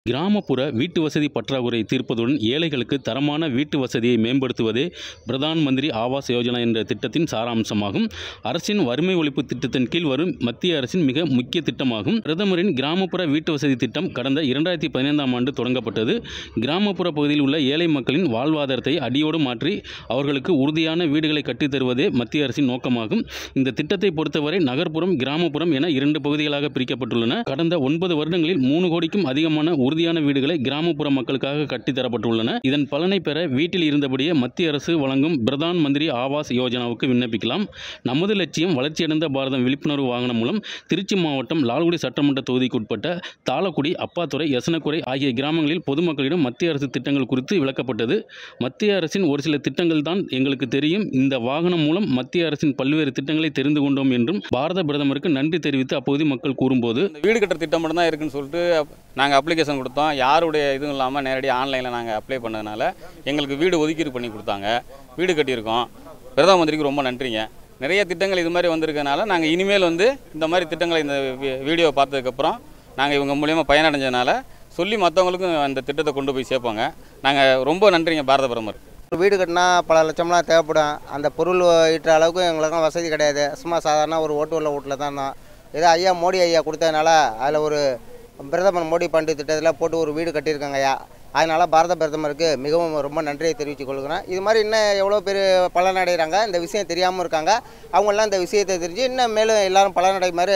கிராமப்புற வீட்டு வசதி பற்றாக்குறை தீர்ப்பதுடன் ஏழைகளுக்கு தரமான வீட்டு வசதியை மேம்படுத்துவதே பிரதான் மந்திரி ஆவாஸ் யோஜனா என்ற திட்டத்தின் சாராம்சமாகும். அரசின் வறுமை ஒழிப்பு திட்டத்தின் கீழ் வரும் மத்திய அரசின் மிக முக்கிய திட்டமாகும். பிரதமரின் கிராமப்புற வீட்டு வசதி திட்டம் கடந்த 2015ஆம் ஆண்டு தொடங்கப்பட்டது. கிராமப்புற பகுதியில் உள்ள ஏழை மக்களின் வாழ்வாதாரத்தை அடியோடு மாற்றி அவர்களுக்கு உறுதியான வீடுகளை கட்டித் தருவதே மத்திய அரசின் நோக்கமாகும். இந்த திட்டத்தை பொறுத்தவரை நகர்ப்புறம், கிராமப்புறம் என 2 பகுதிகளாக பிரிக்கப்பட்டுள்ளன. கடந்த 9 வருடங்களில் 3 கோடிக்கும் அதிகமான உறுதியான வீடுகளை கிராமப்புற மக்களுக்காக கட்டித்தரப்பட்டுள்ளன. இதன் பலனை பெற வீட்டில் இருந்தபடியே மத்திய அரசு வழங்கும் பிரதான் மந்திரி ஆவாஸ் யோஜனாவுக்கு விண்ணப்பிக்கலாம். நமது லட்சியம் வளர்ச்சியடைந்த பாரதம் விழிப்புணர்வு வாகனம் மூலம் திருச்சி மாவட்டம் லால்குடி சட்டமன்ற தொகுதிக்குட்பட்ட தாளக்குடி, அப்பாத்துறை, யசனக்குறை ஆகிய கிராமங்களில் பொதுமக்களிடம் மத்திய அரசு திட்டங்கள் குறித்து விளக்கப்பட்டது. மத்திய அரசின் ஒரு சில திட்டங்கள் தான் எங்களுக்கு தெரியும். இந்த வாகனம் மூலம் மத்திய அரசின் பல்வேறு திட்டங்களை தெரிந்து கொண்டோம் என்றும் பாரத பிரதமருக்கு நன்றி தெரிவித்து அப்பகுதி மக்கள் கூறும்போது, வீடு கட்டுற திட்டம் மட்டும் தான் இருக்குன்னு சொல்லிட்டு நாங்கள் அப்ளிகேஷன் கொடுத்தோம். யாருடைய இதுவும் இல்லாமல் நேரடியாக ஆன்லைனில் நாங்கள் அப்ளை பண்ணதுனால எங்களுக்கு வீடு ஒதுக்கீடு பண்ணி கொடுத்தாங்க. வீடு கட்டியிருக்கோம். பிரதம மந்திரிக்கு ரொம்ப நன்றிங்க. நிறைய திட்டங்கள் இது மாதிரி வந்திருக்கனால நாங்கள் இனிமேல் இந்த மாதிரி திட்டங்களை இந்த வீடியோ பார்த்ததுக்கப்புறம் நாங்கள் இவங்க மூலியமாக பயனடைஞ்சதுனால சொல்லி மற்றவங்களுக்கும் அந்த திட்டத்தை கொண்டு போய் சேர்ப்போங்க. நாங்கள் ரொம்ப நன்றிங்க பாரத பிரதமர். வீடு கட்டினா பல லட்சம்லாம் தேவைப்படும். அந்த பொருள் ஈட்டுற அளவுக்கு எங்களுக்கும் வசதி கிடையாது. சும்மா சாதாரண ஒரு ஓட்டு உள்ள வீட்டில் தான் இருந்தோம். ஏதோ ஐயா மோடி ஐயா கொடுத்ததுனால அதில் ஒரு பிரதமர் மோடி ஃபண்டு திட்டத்தில் போட்டு ஒரு வீடு கட்டியிருக்காங்க ஐயா. அதனால் பாரத பிரதமருக்கு மிகவும் ரொம்ப நன்றியை தெரிவித்துக் கொள்கிறேன். இது மாதிரி இன்னும் எவ்வளோ பேர் பலனடைகிறாங்க, இந்த விஷயம் தெரியாமல் இருக்காங்க. அவங்களாம் இந்த விஷயத்தை தெரிஞ்சு இன்னும் மேலும் எல்லோரும் பலனடை மாதிரி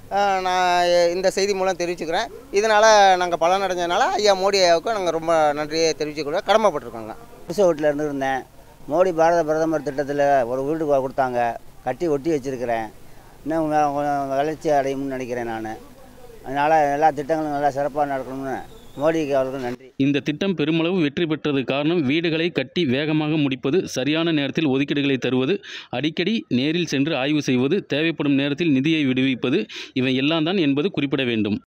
நான் இந்த செய்தி மூலம் தெரிவிச்சுக்கிறேன். இதனால் நாங்கள் பலனடைஞ்சதுனால ஐயா மோடி ஐயாவுக்கு நாங்கள் ரொம்ப நன்றியை தெரிவித்துக்கொள்ள கடமைப்பட்டிருக்கோங்க. குடிசை வீட்டில் இருந்துருந்தேன். மோடி பாரத பிரதமர் திட்டத்தில் ஒரு வீடு கொடுத்தாங்க. கட்டி ஒட்டி வச்சுருக்கிறேன். இன்னும் வளர்ச்சி அடையும்னு நினைக்கிறேன் நான். அதனால் எல்லா திட்டங்களும் நல்லா சிறப்பாக நடக்கணும்னு மோடிக்கு அவர்களுக்கு நன்றி. இந்த திட்டம் பெருமளவு வெற்றி பெற்றது காரணம் வீடுகளை கட்டி வேகமாக முடிப்பது, சரியான நேரத்தில் ஒதுக்கீடுகளை தருவது, அடிக்கடி நேரில் சென்று ஆய்வு செய்வது, தேவைப்படும் நேரத்தில் நிதியை விடுவிப்பது, இவை எல்லாம் தான் என்பது குறிப்பிட வேண்டும்.